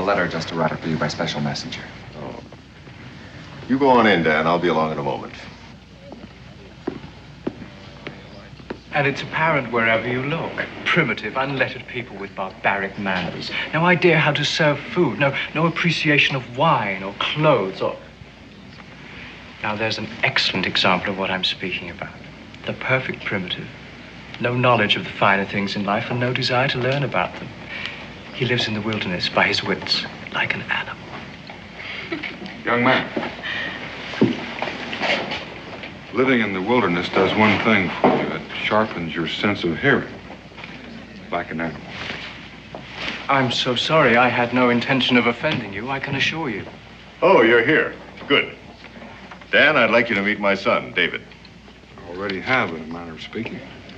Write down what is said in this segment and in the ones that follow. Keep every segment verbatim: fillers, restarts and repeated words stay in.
letter just arrived for you by special messenger. Oh. You go on in, Dan. I'll be along in a moment. And it's apparent wherever you look. Primitive, unlettered people with barbaric manners. No idea how to serve food. No, no appreciation of wine or clothes or... Now, there's an excellent example of what I'm speaking about. The perfect primitive. No knowledge of the finer things in life and no desire to learn about them. He lives in the wilderness by his wits, like an animal. Young man, living in the wilderness does one thing for you. It sharpens your sense of hearing, like an animal. I'm so sorry. I had no intention of offending you, I can assure you. Oh, you're here. Good. Dan, I'd like you to meet my son, David. I already have, in a manner of speaking.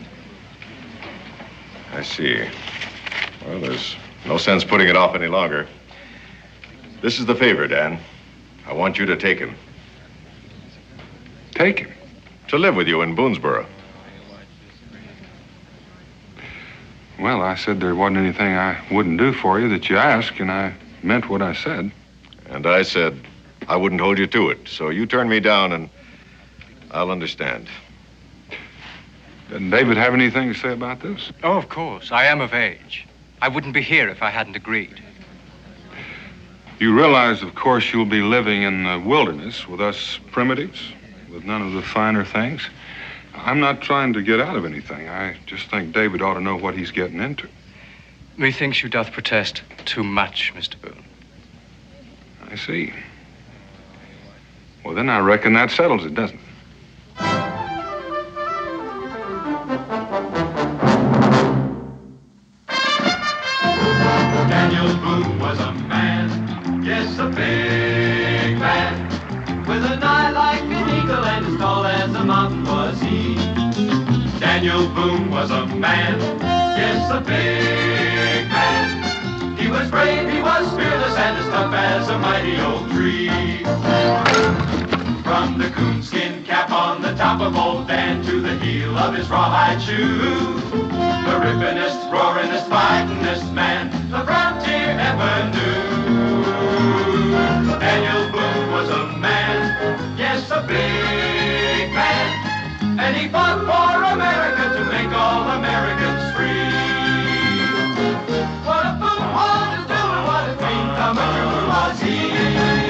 I see. Well, there's no sense putting it off any longer. This is the favor, Dan. I want you to take him. Take him? To live with you in Boonesboro. Well, I said there wasn't anything I wouldn't do for you that you asked, and I meant what I said. And I said I wouldn't hold you to it. So you turn me down and I'll understand. Doesn't David have anything to say about this? Oh, of course. I am of age. I wouldn't be here if I hadn't agreed. You realize, of course, you'll be living in the wilderness with us primitives, with none of the finer things. I'm not trying to get out of anything. I just think David ought to know what he's getting into. Methinks you doth protest too much, Mister Boone. I see. Well, then I reckon that settles it, doesn't it? Daniel Boone was a man, yes, a big man, with an eye like an eagle and as tall as a mountain was he. Daniel Boone was a man, yes, a big man. He was brave, he was fearless, and as tough as a mighty oak tree. From the coonskin cap on the top of old Dan to the heel of his rawhide shoe, the rippinest, roaringest, fightingest man the frontier ever knew. Daniel Boone was a man, yes, a big man, and he fought for America to make all Americans free. What a Boone wanted to do and what a dream come true was he.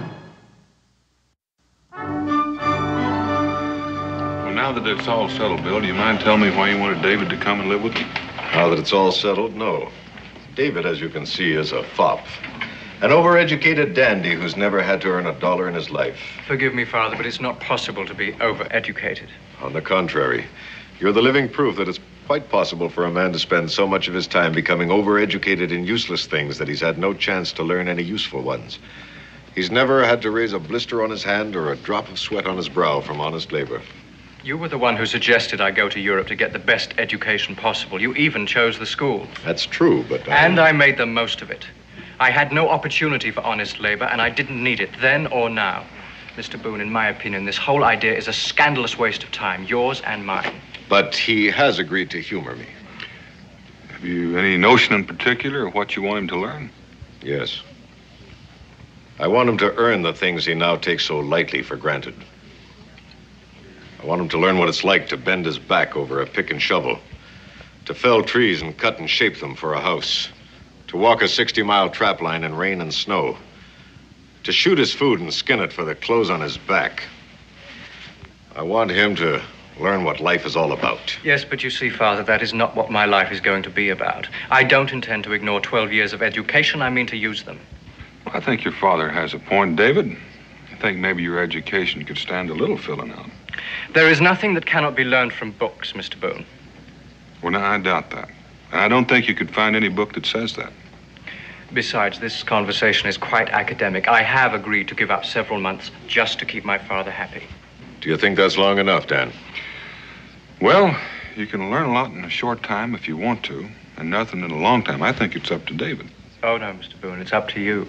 Now that it's all settled, Bill, do you mind telling me why you wanted David to come and live with you? Now that it's all settled, no. David, as you can see, is a fop. An overeducated dandy who's never had to earn a dollar in his life. Forgive me, Father, but it's not possible to be overeducated. On the contrary, you're the living proof that it's quite possible for a man to spend so much of his time becoming overeducated in useless things that he's had no chance to learn any useful ones. He's never had to raise a blister on his hand or a drop of sweat on his brow from honest labor. You were the one who suggested I go to Europe to get the best education possible. You even chose the school. That's true, but I... And I made the most of it. I had no opportunity for honest labor, and I didn't need it then or now. Mister Boone, in my opinion, this whole idea is a scandalous waste of time, yours and mine. But he has agreed to humor me. Have you any notion in particular of what you want him to learn? Yes. I want him to earn the things he now takes so lightly for granted. I want him to learn what it's like to bend his back over a pick and shovel, to fell trees and cut and shape them for a house, to walk a sixty-mile trap line in rain and snow, to shoot his food and skin it for the clothes on his back. I want him to learn what life is all about. Yes, but you see, Father, that is not what my life is going to be about. I don't intend to ignore twelve years of education. I mean to use them. Well, I think your father has a point, David. I think maybe your education could stand a little filling out. There is nothing that cannot be learned from books, Mister Boone. Well, now, I doubt that. And I don't think you could find any book that says that. Besides, this conversation is quite academic. I have agreed to give up several months just to keep my father happy. Do you think that's long enough, Dan? Well, you can learn a lot in a short time if you want to, and nothing in a long time. I think it's up to David. Oh, no, Mister Boone, it's up to you.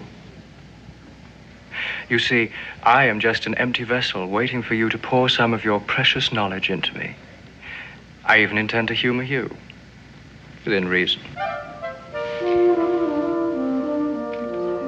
You see, I am just an empty vessel waiting for you to pour some of your precious knowledge into me. I even intend to humor you, within reason.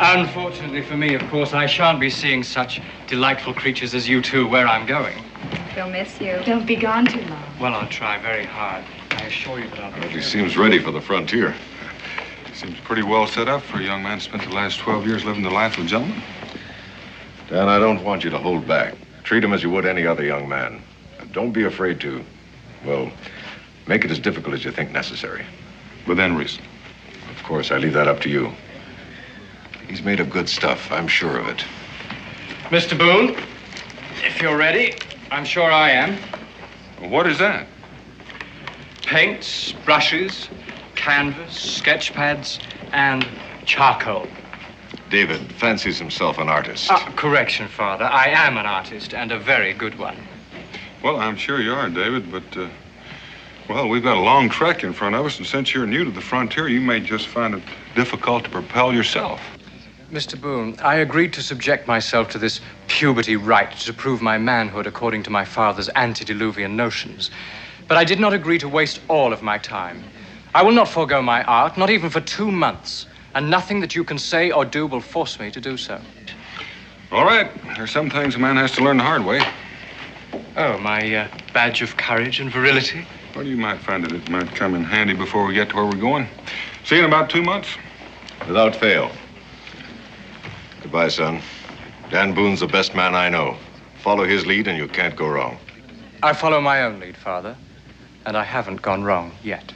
Unfortunately for me, of course, I shan't be seeing such delightful creatures as you two where I'm going. They'll miss you. Don't be gone too long. Well, I'll try very hard. I assure you that I'll... Well, he seems ready for the frontier. Seems pretty well set up for a young man who spent the last twelve years living the life of a gentleman. Dan, I don't want you to hold back. Treat him as you would any other young man. And don't be afraid to, well, make it as difficult as you think necessary. Within reason. Of course, I leave that up to you. He's made of good stuff, I'm sure of it. Mister Boone, if you're ready, I'm sure I am. What is that? Paints, brushes, canvas, sketch pads, and charcoal. David fancies himself an artist. Uh, correction, Father. I am an artist, and a very good one. Well, I'm sure you are, David, but, uh, well, we've got a long trek in front of us, and since you're new to the frontier, you may just find it difficult to propel yourself. Mister Boone, I agreed to subject myself to this puberty rite to prove my manhood according to my father's antediluvian notions. But I did not agree to waste all of my time. I will not forego my art, not even for two months, and nothing that you can say or do will force me to do so. All right. There's some things a man has to learn the hard way. Oh, my uh, badge of courage and virility? Well, you might find that it might come in handy before we get to where we're going. See you in about two months. Without fail. Goodbye, son. Dan Boone's the best man I know. Follow his lead and you can't go wrong. I follow my own lead, Father, and I haven't gone wrong yet.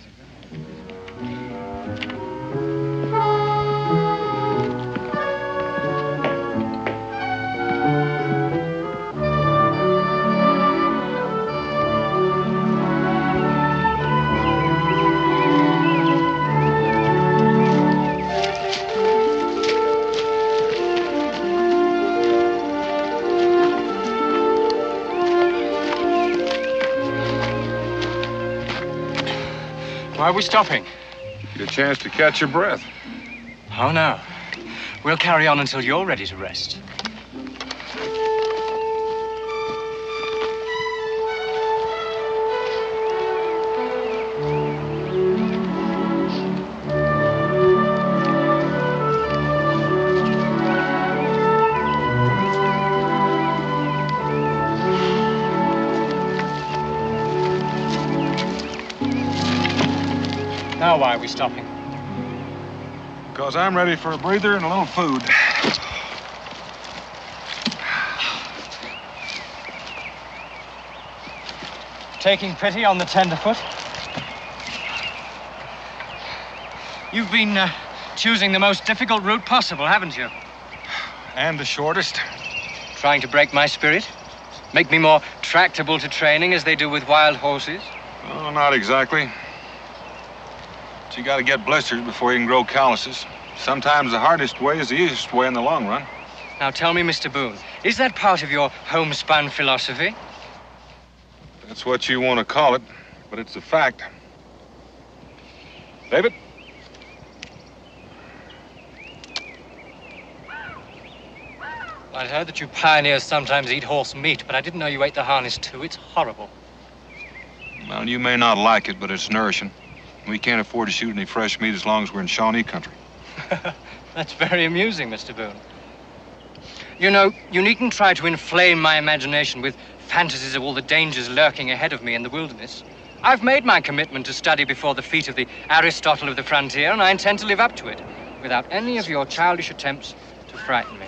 Why are we stopping? Get a chance to catch your breath. Oh, no. We'll carry on until you're ready to rest. Now, why are we stopping? Because I'm ready for a breather and a little food. Taking pity on the tenderfoot? You've been uh, choosing the most difficult route possible, haven't you? And the shortest. Trying to break my spirit? Make me more tractable to training as they do with wild horses? Oh, not exactly. But you gotta get blisters before you can grow calluses. Sometimes the hardest way is the easiest way in the long run. Now tell me, Mister Boone, is that part of your homespun philosophy? That's what you want to call it, but it's a fact. David? I'd heard that you pioneers sometimes eat horse meat, but I didn't know you ate the harness too. It's horrible. Well, you may not like it, but it's nourishing. We can't afford to shoot any fresh meat as long as we're in Shawnee country. That's very amusing, Mister Boone. You know, you needn't try to inflame my imagination with fantasies of all the dangers lurking ahead of me in the wilderness. I've made my commitment to study before the feet of the Aristotle of the frontier, and I intend to live up to it, without any of your childish attempts to frighten me.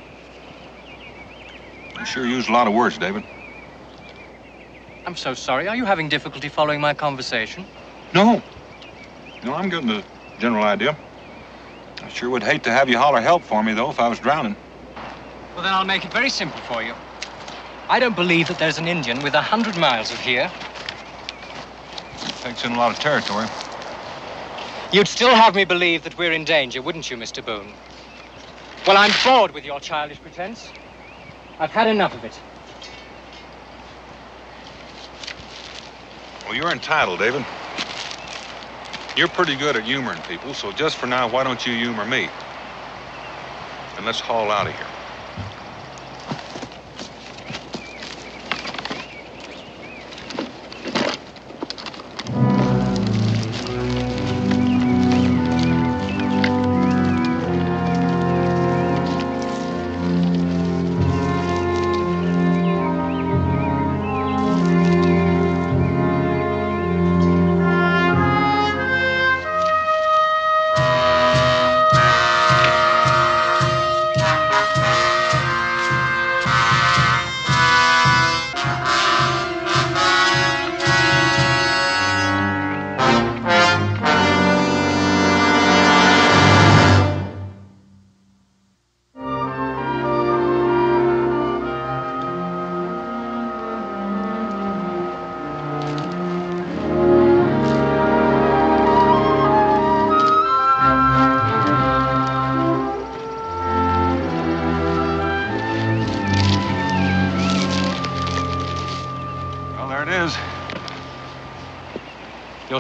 You sure used a lot of words, David. I'm so sorry. Are you having difficulty following my conversation? No. No, I'm getting the general idea. I sure would hate to have you holler help for me, though, if I was drowning. Well, then I'll make it very simple for you. I don't believe that there's an Indian with a hundred miles of here. Takes in a lot of territory. You'd still have me believe that we're in danger, wouldn't you, Mister Boone? Well, I'm bored with your childish pretense. I've had enough of it. Well, you're entitled, David. You're pretty good at humoring people, so just for now, why don't you humor me? And let's haul out of here.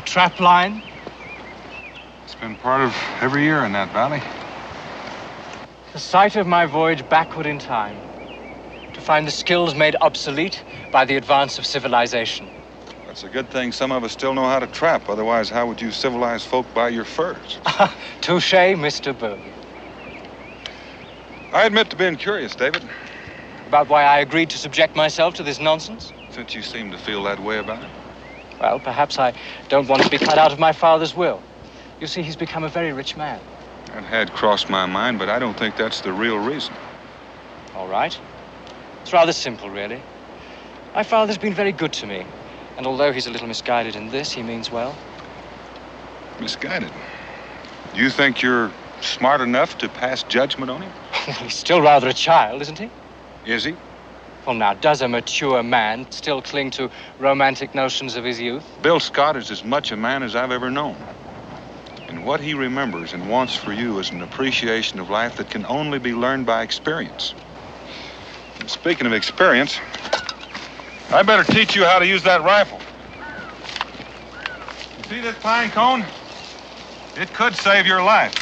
trap line? It's been part of every year in that valley. The site of my voyage backward in time, to find the skills made obsolete by the advance of civilization. That's a good thing some of us still know how to trap. Otherwise, how would you civilized folk buy your furs? Touché, Mister Boone. I admit to being curious, David. About why I agreed to subject myself to this nonsense? Since you seem to feel that way about it. Well, perhaps I don't want to be cut out of my father's will. You see, he's become a very rich man. That had crossed my mind, but I don't think that's the real reason. All right. It's rather simple, really. My father's been very good to me. And although he's a little misguided in this, he means well. Misguided? You think you're smart enough to pass judgment on him? He's still rather a child, isn't he? Is he? Well, now, does a mature man still cling to romantic notions of his youth? Bill Scott is as much a man as I've ever known. And what he remembers and wants for you is an appreciation of life that can only be learned by experience. And speaking of experience, I better teach you how to use that rifle. You see this pine cone? It could save your life.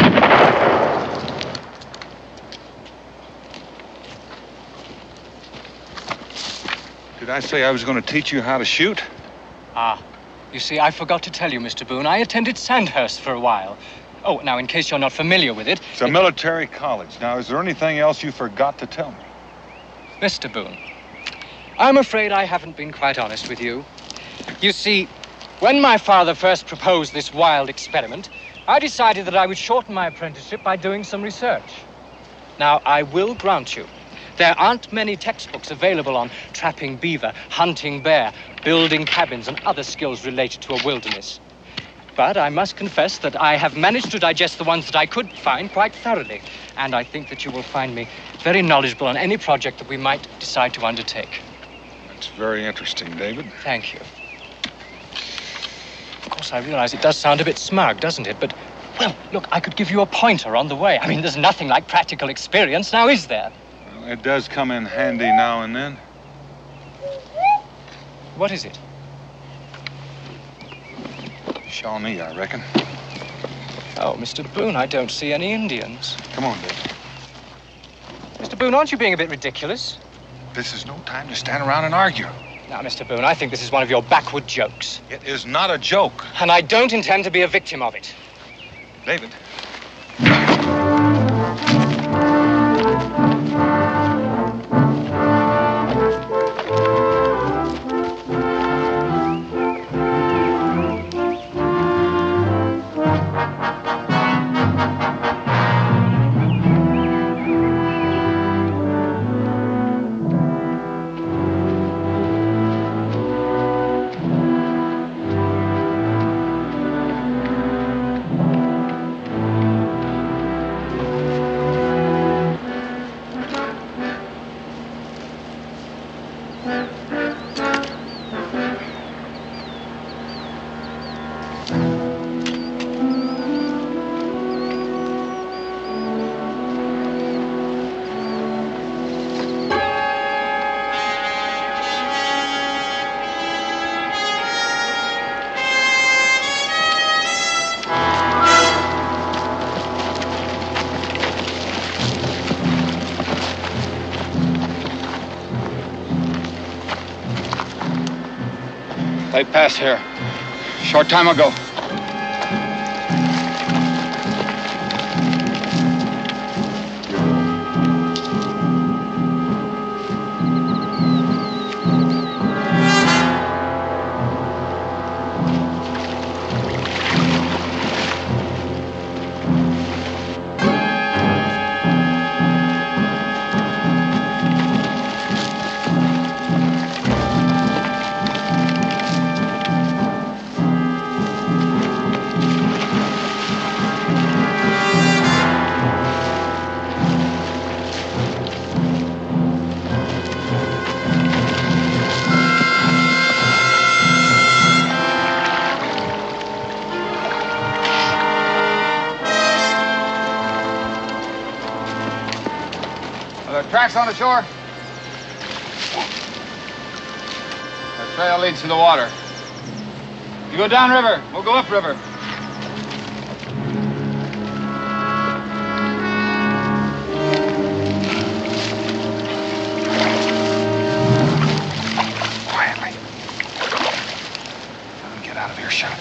Did I say I was going to teach you how to shoot? Ah, you see, I forgot to tell you, Mister Boone, I attended Sandhurst for a while. Oh, now, in case you're not familiar with it... It's a it... military college. Now, is there anything else you forgot to tell me? Mister Boone, I'm afraid I haven't been quite honest with you. You see, when my father first proposed this wild experiment, I decided that I would shorten my apprenticeship by doing some research. Now, I will grant you, there aren't many textbooks available on trapping beaver, hunting bear, building cabins, and other skills related to a wilderness. But I must confess that I have managed to digest the ones that I could find quite thoroughly. And I think that you will find me very knowledgeable on any project that we might decide to undertake. That's very interesting, David. Thank you. Of course, I realize it does sound a bit smug, doesn't it? But, well, look, I could give you a pointer on the way. I mean, there's nothing like practical experience, now is there? Well, it does come in handy now and then. What is it? Shawnee, I reckon. Oh, Mister Boone, I don't see any Indians. Come on, David. Mister Boone, aren't you being a bit ridiculous? This is no time to stand around and argue. Now, Mister Boone, I think this is one of your backward jokes. It is not a joke. And I don't intend to be a victim of it. David. They passed here. Short time ago. Tracks on the shore? The trail leads to the water. You go downriver. We'll go upriver. Quietly. Let him get out of earshot.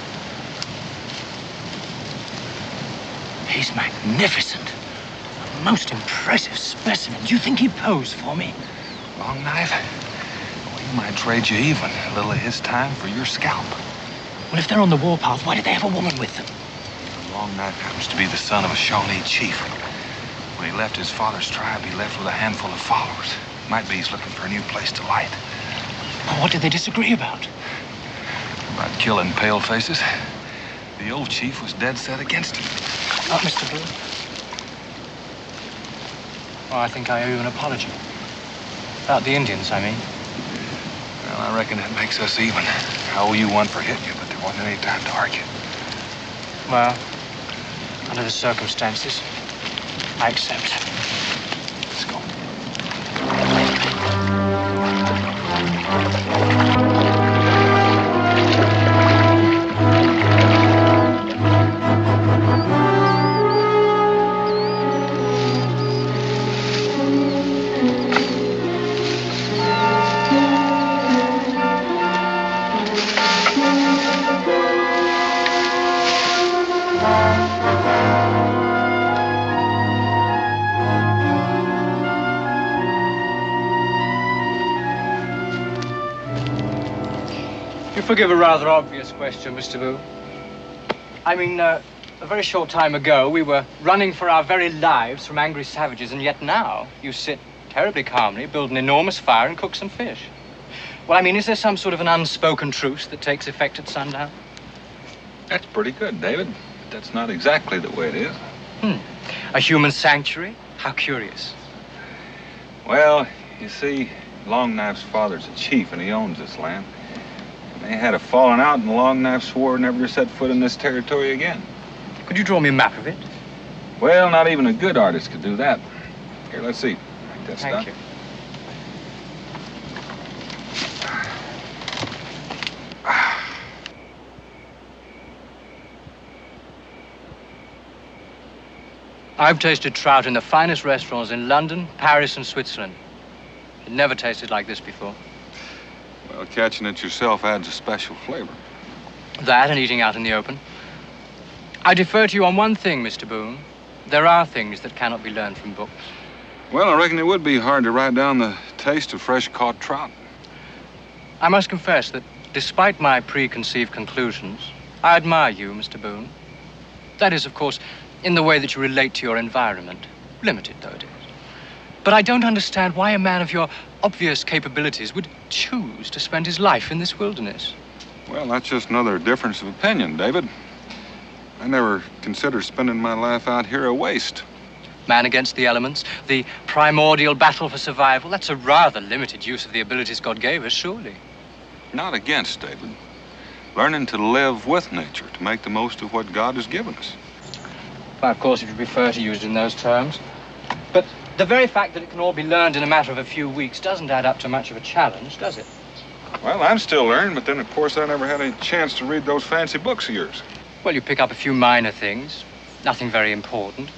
He's magnificent. A most impressive specimen. Do you think he'd pose for me? Long knife? Well, he might trade you even a little of his time for your scalp. Well, if they're on the warpath, why did they have a woman with them? Long Knife happens to be the son of a Shawnee chief. When he left his father's tribe, he left with a handful of followers. Might be he's looking for a new place to light. Well, what did they disagree about? About killing pale faces. The old chief was dead set against him. Not Mister Boone. Oh, I think I owe you an apology. About the Indians, I mean. Well, I reckon that makes us even. I owe you one for hitting you, but there wasn't any time to argue. Well, under the circumstances, I accept. Let's go. Forgive a rather obvious question, Mister Boone. I mean, uh, a very short time ago, we were running for our very lives from angry savages, and yet now you sit terribly calmly, build an enormous fire, and cook some fish. Well, I mean, is there some sort of an unspoken truce that takes effect at sundown? That's pretty good, David. But that's not exactly the way it is. Hmm. A human sanctuary? How curious. Well, you see, Long Knife's father's a chief, and he owns this land. They had a falling out, and Long Knife swore never to set foot in this territory again. Could you draw me a map of it? Well, not even a good artist could do that. Here, let's see. Make that Thank stop. you. I've tasted trout in the finest restaurants in London, Paris, and Switzerland. It never tasted like this before. Well, catching it yourself adds a special flavor. That and eating out in the open. I defer to you on one thing, Mister Boone. There are things that cannot be learned from books. Well, I reckon it would be hard to write down the taste of fresh-caught trout. I must confess that, despite my preconceived conclusions, I admire you, Mister Boone. That is, of course, in the way that you relate to your environment, limited though it is. But I don't understand why a man of your obvious capabilities would choose to spend his life in this wilderness. Well, that's just another difference of opinion, David. I never considered spending my life out here a waste. Man against the elements, the primordial battle for survival, that's a rather limited use of the abilities God gave us, surely. Not against, David. Learning to live with nature, to make the most of what God has given us. Well, of course, if you prefer to use it in those terms. But the very fact that it can all be learned in a matter of a few weeks doesn't add up to much of a challenge, does it? Well, I'm still learning, but then, of course, I never had any chance to read those fancy books of yours. Well, you pick up a few minor things, nothing very important.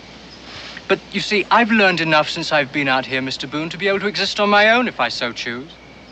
But, you see, I've learned enough since I've been out here, Mister Boone, to be able to exist on my own if I so choose.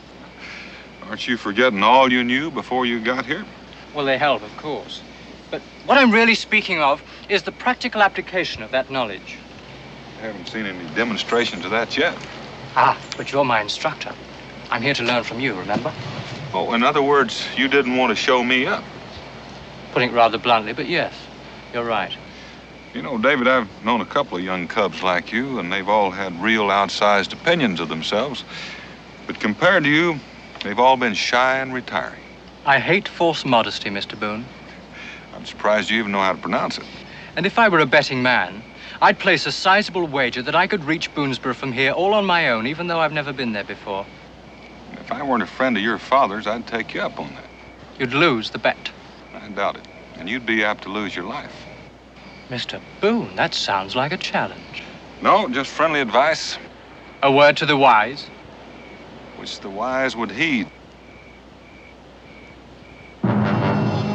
Aren't you forgetting all you knew before you got here? Well, they help, of course. But what I'm really speaking of is the practical application of that knowledge. I haven't seen any demonstrations of that yet. Ah, but you're my instructor. I'm here to learn from you, remember? Oh, in other words, you didn't want to show me up. Putting it rather bluntly, but yes, you're right. You know, David, I've known a couple of young cubs like you, and they've all had real outsized opinions of themselves. But compared to you, they've all been shy and retiring. I hate false modesty, Mister Boone. I'm surprised you even know how to pronounce it. And if I were a betting man, I'd place a sizable wager that I could reach Boonesboro from here all on my own, even though I've never been there before. If I weren't a friend of your father's, I'd take you up on that. You'd lose the bet. I doubt it. And you'd be apt to lose your life. Mister Boone, that sounds like a challenge. No, just friendly advice, A word to the wise. which the wise would heed.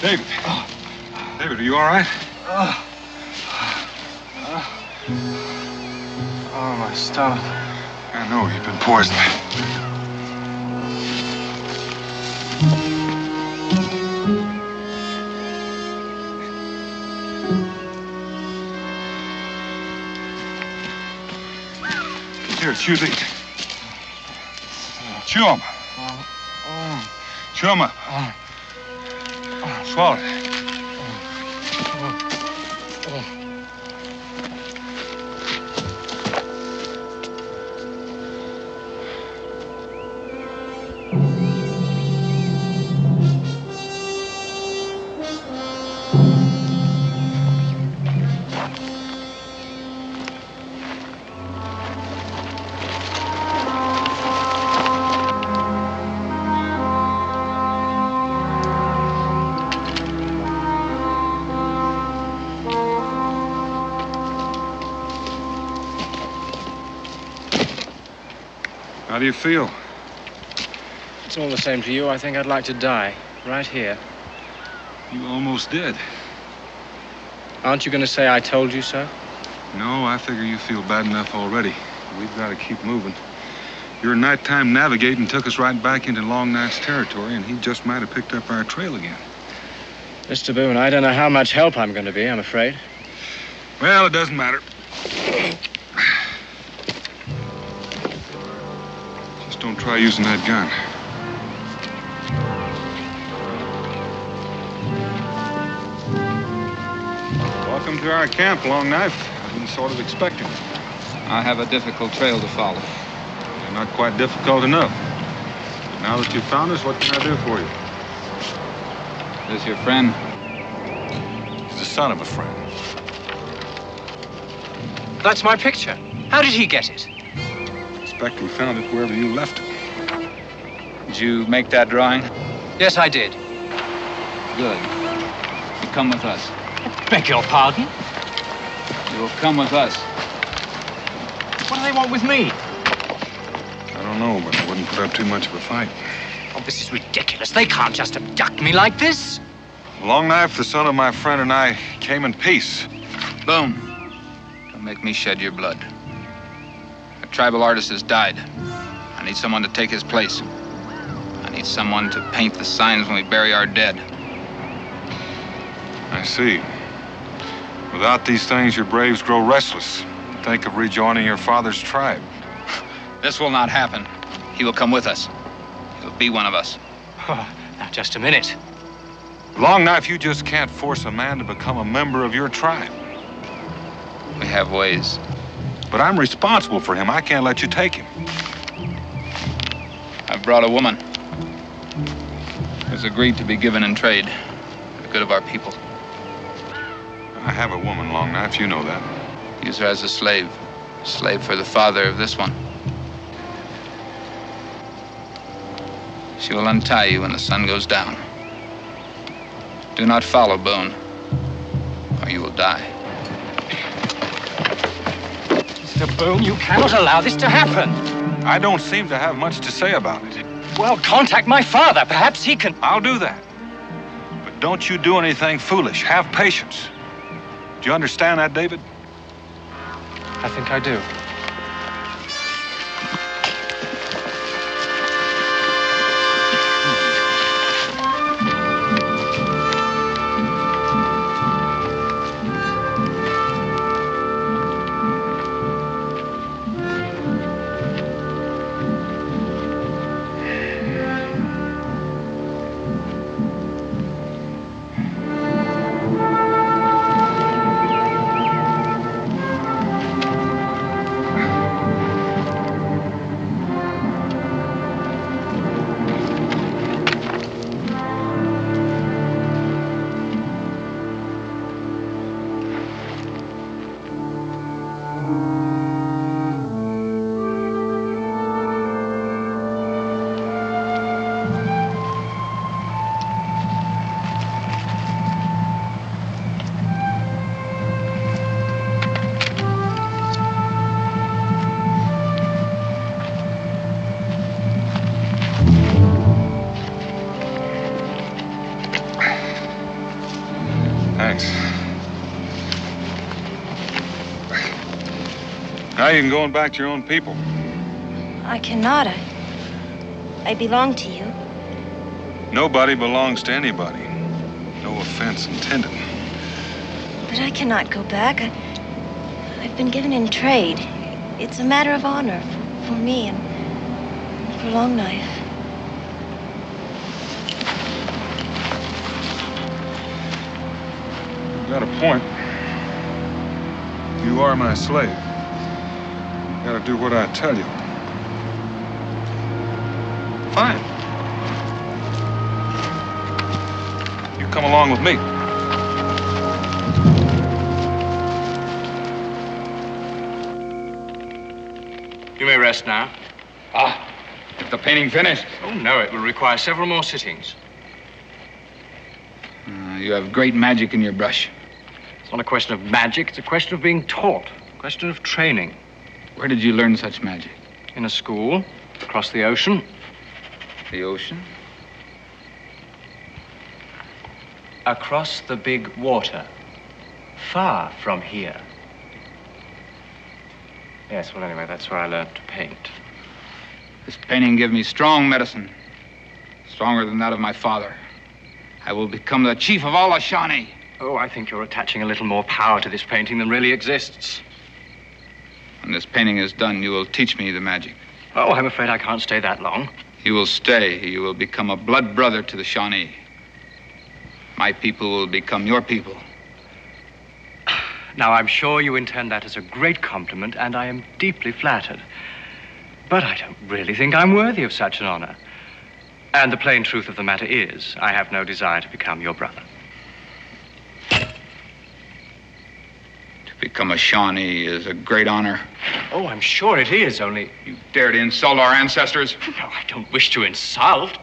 David. David, are you all right? Oh, oh my stomach. I know, you've been poisoned. Here, chew these. Chew them. Chew them up. Swallow it. How do you feel? It's all the same to you. I think I'd like to die. Right here. You almost did. Aren't you going to say I told you so? No, I figure you feel bad enough already. We've got to keep moving. Your nighttime navigating took us right back into Long Knife's territory, and he just might have picked up our trail again. Mister Boone, I don't know how much help I'm going to be, I'm afraid. Well, it doesn't matter. Just don't try using that gun. Welcome to our camp, Long Knife. I've been sort of expecting it. I have a difficult trail to follow. You're not quite difficult enough. But now that you've found us, what can I do for you? Is this your friend? He's the son of a friend. That's my picture. How did he get it? I suspect we found it wherever you left it. Did you make that drawing? Yes, I did. Good. You come with us. Beg your pardon? You will come with us. What do they want with me? I don't know, but I wouldn't put up too much of a fight. Oh, this is ridiculous. They can't just abduct me like this. Long Knife, the son of my friend, and I came in peace. Boone, don't make me shed your blood. A tribal artist has died. I need someone to take his place. I need someone to paint the signs when we bury our dead. I see. Without these things, your braves grow restless. Think of rejoining your father's tribe. This will not happen. He will come with us. He'll be one of us. Oh, now, just a minute. Long Knife, you just can't force a man to become a member of your tribe. We have ways. But I'm responsible for him. I can't let you take him. I've brought a woman who's agreed to be given in trade for the good of our people. I have a woman, Long Knife. You know that. Use her as a slave. A slave for the father of this one. She will untie you when the sun goes down. Do not follow, Boone, or you will die. Mister Boone, you cannot allow this to happen. I don't seem to have much to say about it. Well, contact my father. Perhaps he can... I'll do that. But don't you do anything foolish. Have patience. Do you understand that, David? I think I do. you can go on back to your own people. I cannot. I, I belong to you. Nobody belongs to anybody. No offense intended. But I cannot go back. I, I've been given in trade. It's a matter of honor for, for me and for Longknife. You got a point. You are my slave. You gotta do what I tell you. Fine. You come along with me. You may rest now. Ah, is the painting finished? Oh, no, it will require several more sittings. Uh, you have great magic in your brush. It's not a question of magic, it's a question of being taught, a question of training. Where did you learn such magic? In a school, across the ocean. The ocean? Across the big water. Far from here. Yes, well, anyway, that's where I learned to paint. This painting gave me strong medicine. Stronger than that of my father. I will become the chief of all the Shawnee. Oh, I think you're attaching a little more power to this painting than really exists. When this painting is done, you will teach me the magic. Oh, I'm afraid I can't stay that long. You will stay. You will become a blood brother to the Shawnee. My people will become your people. Now, I'm sure you intend that as a great compliment, and I am deeply flattered. But I don't really think I'm worthy of such an honor. And the plain truth of the matter is, I have no desire to become your brother. To become a Shawnee is a great honor. Oh, I'm sure it is, only... You dare to insult our ancestors? No, I don't wish to insult.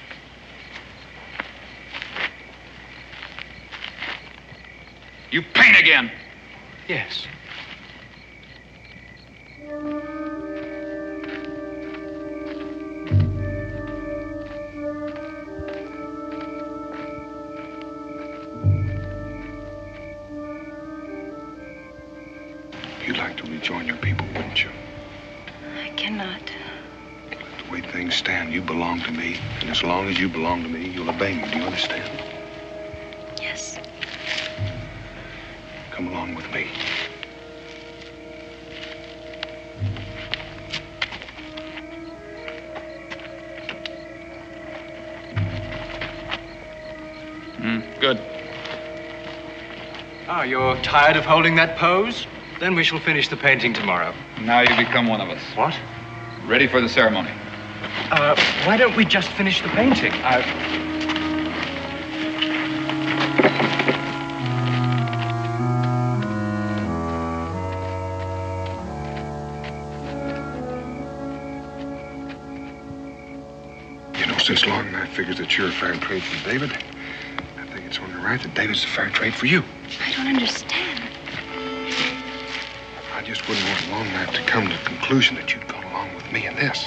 You paint again. Yes. You'd like to rejoin your people, wouldn't you? I cannot. The way things stand, you belong to me. And as long as you belong to me, you'll obey me. Do you understand? Yes. Come along with me. Mm, good. Ah, you're tired of holding that pose? Then we shall finish the painting tomorrow. Now you become one of us. What? Ready for the ceremony. Uh, why don't we just finish the painting? I... You know, since Longknife figures that you're a fair trade for David, I think it's only right that David's a fair trade for you. I don't understand. I just wouldn't want Longknife to come to the conclusion that you'd gone along with me in this.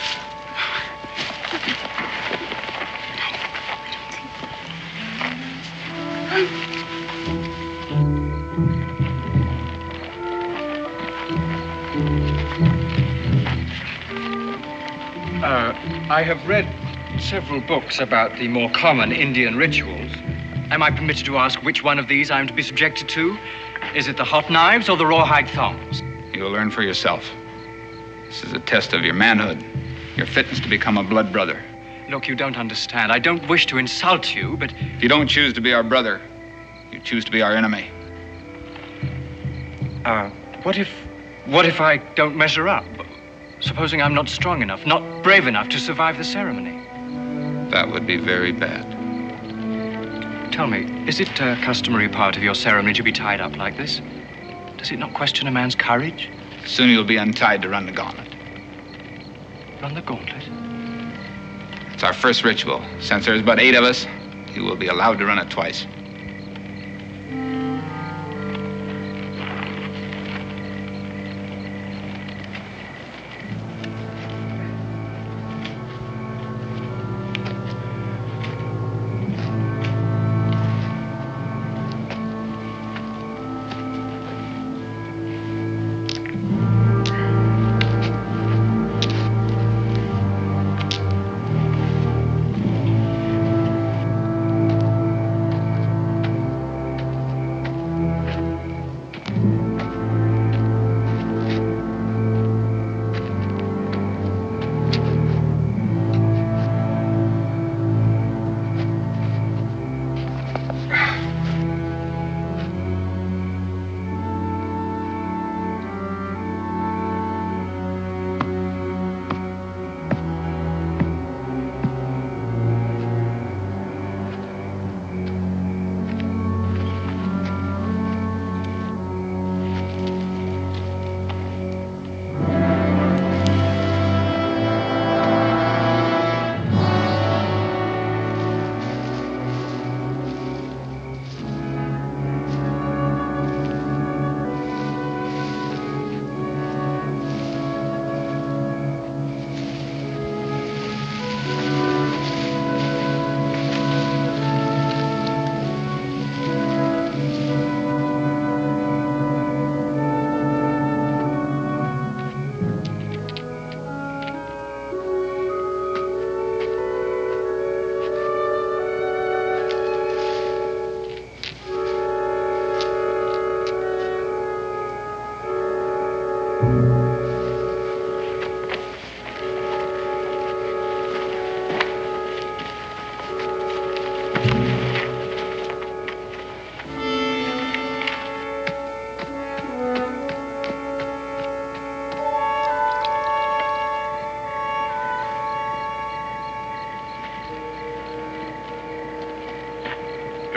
Uh, I have read several books about the more common Indian rituals. Am I permitted to ask which one of these I'm to be subjected to? Is it the hot knives or the rawhide thongs? You will learn for yourself. This is a test of your manhood, your fitness to become a blood brother. Look, you don't understand. I don't wish to insult you, but... If you don't choose to be our brother, you choose to be our enemy. Uh, what if... what if I don't measure up? Supposing I'm not strong enough, not brave enough to survive the ceremony? That would be very bad. Tell me, is it a customary part of your ceremony to be tied up like this? Does it not question a man's courage? Soon you'll be untied to run the gauntlet. Run the gauntlet? It's our first ritual. Since there's but eight of us, you will be allowed to run it twice.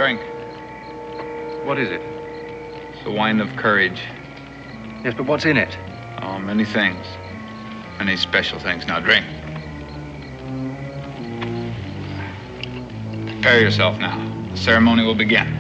Drink. What is it? It's the wine of courage. Yes, but what's in it? Oh, many things. Many special things. Now drink. Prepare yourself now. The ceremony will begin.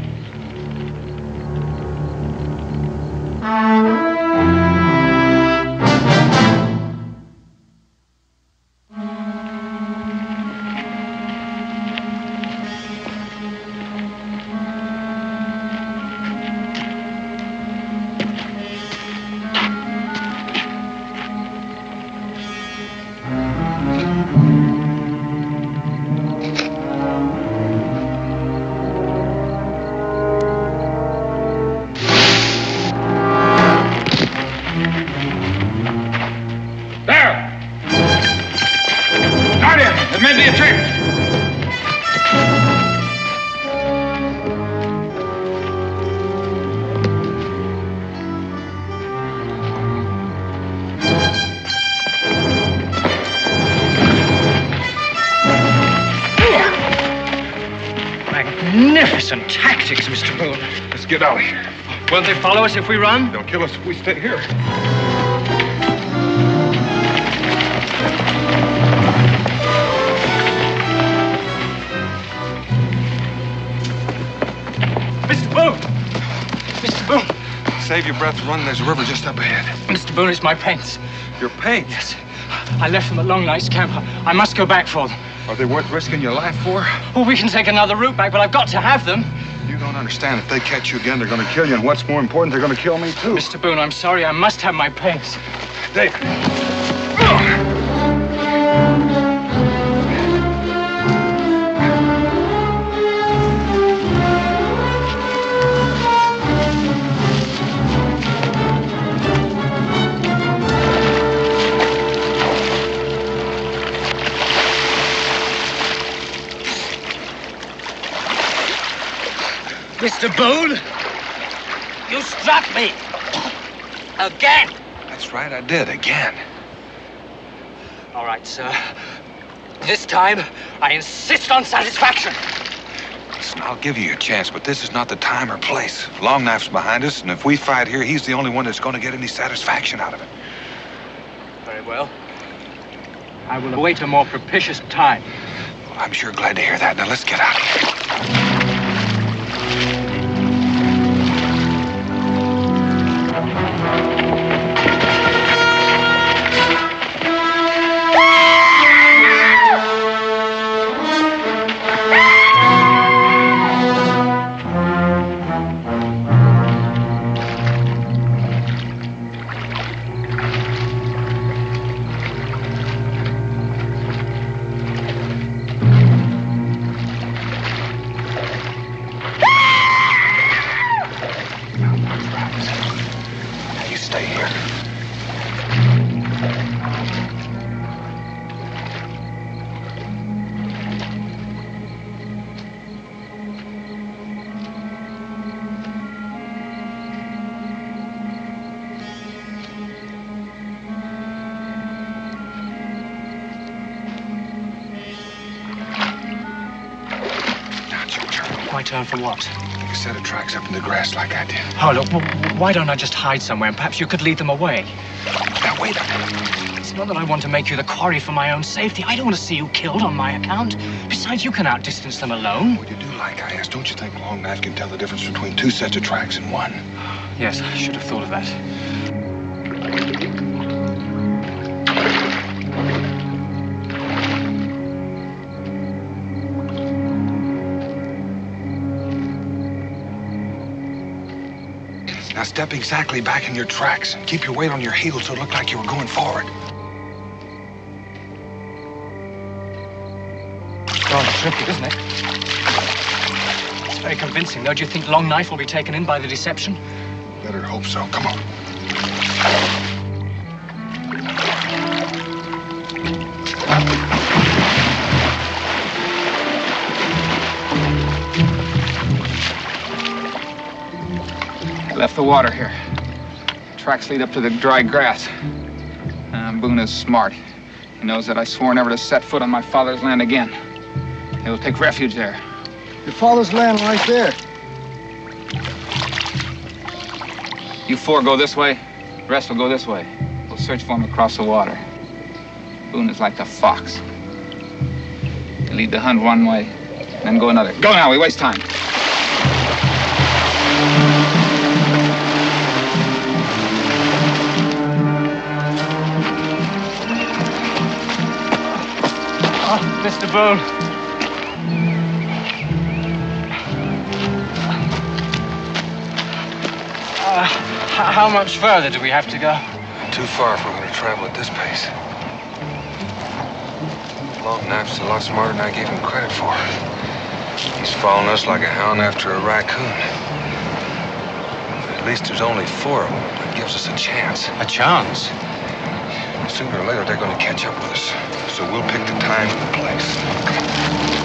Magnificent tactics, Mister Boone. Let's get out of here. Won't they follow us if we run? They'll kill us if we stay here. Mister Boone! Mister Boone! Save your breath and run. There's a river just up ahead. Mister Boone, it's my paints. Your paints? Yes. I left them at Long Night's camp. I must go back for them. Are they worth risking your life for? Well, we can take another route back, but I've got to have them. You don't understand. If they catch you again, they're going to kill you. And what's more important, they're going to kill me, too. Mister Boone, I'm sorry. I must have my paints. David. Mister Boone, you struck me. Again. That's right, I did, again. All right, sir. This time, I insist on satisfaction. Listen, I'll give you your chance, but this is not the time or place. Long Knife's behind us, and if we fight here, he's the only one that's going to get any satisfaction out of it. Very well. I will await a more propitious time. Well, I'm sure glad to hear that. Now, let's get out of here. My turn for what? Take a set of tracks up in the grass like I did. Oh, look, w why don't I just hide somewhere and perhaps you could lead them away? Now, wait a minute. It's not that I want to make you the quarry for my own safety. I don't want to see you killed on my account. Besides, you can outdistance them alone. Well, you do like I asked. Don't you think Long Knife can tell the difference between two sets of tracks and one? Yes, I should have thought of that. Now step exactly back in your tracks. Keep your weight on your heels so it looked like you were going forward. Rather tricky, isn't it? It's very convincing, though. Do you think Long Knife will be taken in by the deception? Better hope so. Come on. Left the water here. Tracks lead up to the dry grass. Uh, Boone is smart. He knows that I swore never to set foot on my father's land again. He'll take refuge there. Your father's land right there. You four go this way. The rest will go this way. We'll search for him across the water. Boone is like the fox. You lead the hunt one way, then go another. Go now, we waste time. Oh, Mister Boone. Uh, h- how much further do we have to go? Too far if we're going to travel at this pace. Long Knife's a lot smarter than I gave him credit for. He's following us like a hound after a raccoon. At least there's only four of them. That gives us a chance. A chance? Sooner or later, they're going to catch up with us. So we'll pick the time and the place.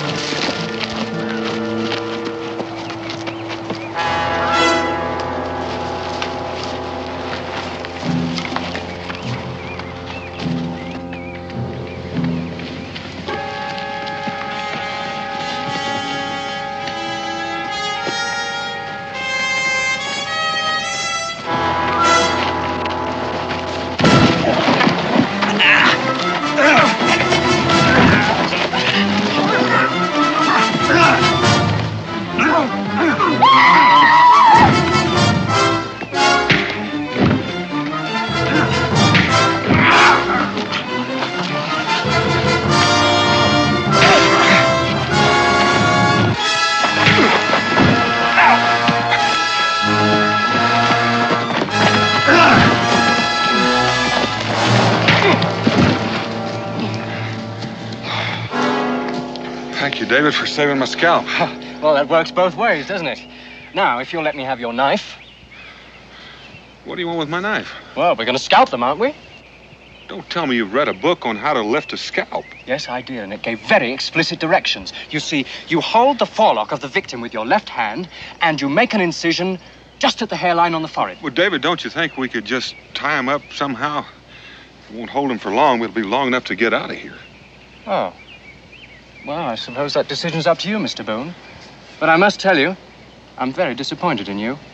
Thank you, David, for saving my scalp. Well, that works both ways, doesn't it? Now, if you'll let me have your knife. What do you want with my knife? Well, we're going to scalp them, aren't we? Don't tell me you've read a book on how to lift a scalp. Yes, I did, and it gave very explicit directions. You see, you hold the forelock of the victim with your left hand, and you make an incision just at the hairline on the forehead. Well, David, don't you think we could just tie him up somehow? It won't hold him for long. It'll be long enough to get out of here. Oh. Well, I suppose that decision's up to you, Mister Boone. But I must tell you, I'm very disappointed in you.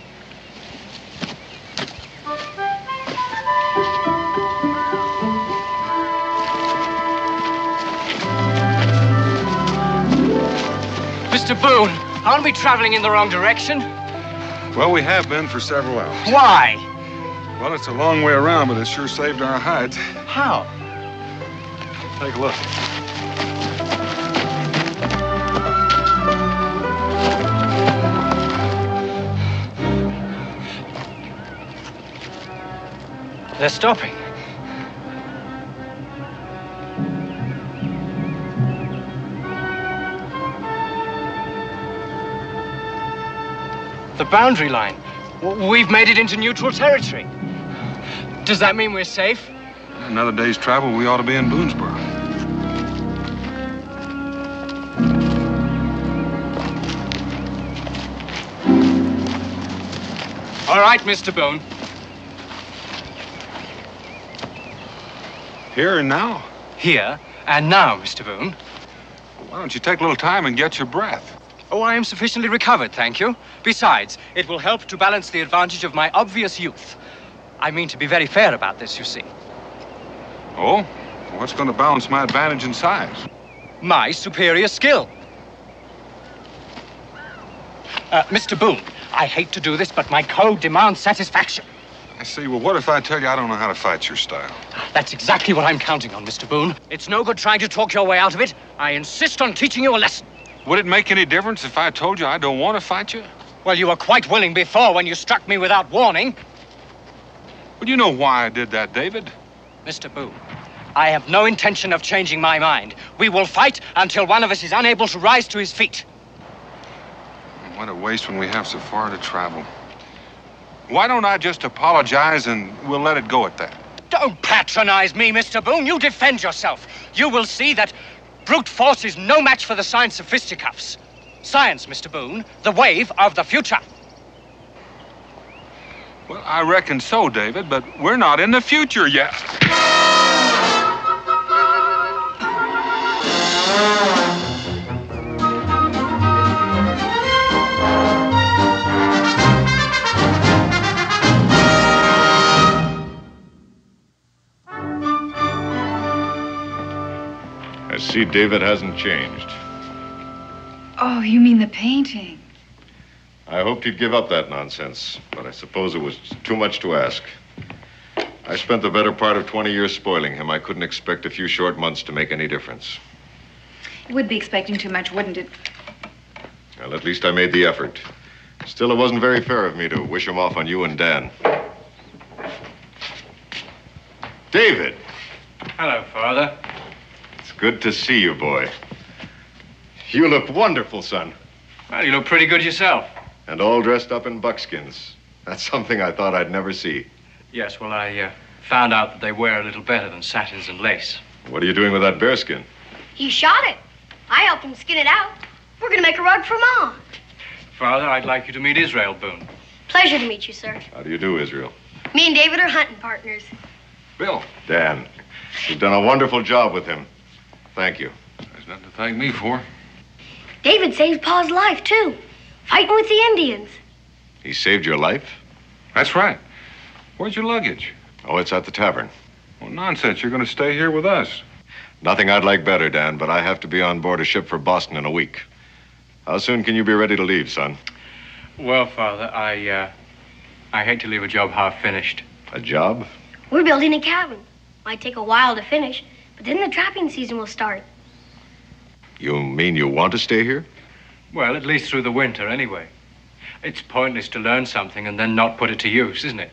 Mister Boone, aren't we traveling in the wrong direction? Well, we have been for several hours. Why? Well, it's a long way around, but it sure saved our hides. How? Take a look. They're stopping. The boundary line. W- We've made it into neutral territory. Does that mean we're safe? Another day's travel, we ought to be in Boonesboro. All right, Mister Boone. Here and now? Here and now, Mister Boone. Why don't you take a little time and get your breath? Oh, I am sufficiently recovered, thank you. Besides, it will help to balance the advantage of my obvious youth. I mean to be very fair about this, you see. Oh? What's going to balance my advantage in size? My superior skill. Uh, Mister Boone, I hate to do this, but my code demands satisfaction. I see. Well, what if I tell you I don't know how to fight your style? That's exactly what I'm counting on, Mister Boone. It's no good trying to talk your way out of it. I insist on teaching you a lesson. Would it make any difference if I told you I don't want to fight you? Well, you were quite willing before when you struck me without warning. Well, you know why I did that, David. Mister Boone, I have no intention of changing my mind. We will fight until one of us is unable to rise to his feet. What a waste when we have so far to travel. Why don't I just apologize and we'll let it go at that? Don't patronize me, Mister Boone. You defend yourself. You will see that brute force is no match for the science of fisticuffs. Science, Mister Boone, the wave of the future. Well, I reckon so, David, but we're not in the future yet. see, David hasn't changed. Oh, you mean the painting? I hoped he'd give up that nonsense, but I suppose it was too much to ask. I spent the better part of twenty years spoiling him. I couldn't expect a few short months to make any difference. You would be expecting too much, wouldn't it? Well, at least I made the effort. Still, it wasn't very fair of me to wish him off on you and Dan. David! Hello, Father. It's good to see you, boy. You look wonderful, son. Well, you look pretty good yourself. And all dressed up in buckskins. That's something I thought I'd never see. Yes, well, I uh, found out that they wear a little better than satins and lace. What are you doing with that bearskin? He shot it. I helped him skin it out. We're going to make a rug for Mom. Father, I'd like you to meet Israel Boone. Pleasure to meet you, sir. How do you do, Israel? Me and David are hunting partners. Bill. Dan, you've done a wonderful job with him. Thank you. There's nothing to thank me for. David saved Pa's life, too. Fighting with the Indians. He saved your life? That's right. Where's your luggage? Oh, it's at the tavern. Well, nonsense. You're going to stay here with us. Nothing I'd like better, Dan, but I have to be on board a ship for Boston in a week. How soon can you be ready to leave, son? Well, Father, I, uh, I hate to leave a job half finished. A job? We're building a cabin. Might take a while to finish, but then the trapping season will start. You mean you want to stay here? Well, at least through the winter, anyway. It's pointless to learn something and then not put it to use, isn't it?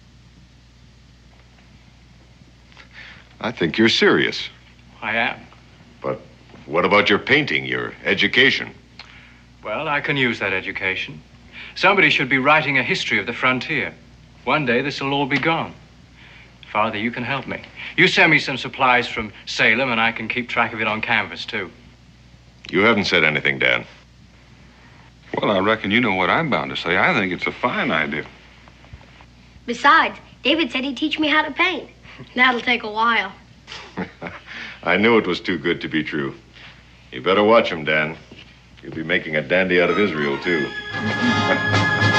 I think you're serious. I am. But what about your painting, your education? Well, I can use that education. Somebody should be writing a history of the frontier. One day, this will all be gone. Father, you can help me. You send me some supplies from Salem, and I can keep track of it on canvas, too. You haven't said anything, Dan. Well, I reckon you know what I'm bound to say. I think it's a fine idea. Besides, David said he'd teach me how to paint. That'll take a while. I knew it was too good to be true. You better watch him, Dan. You'll be making a dandy out of Israel, too.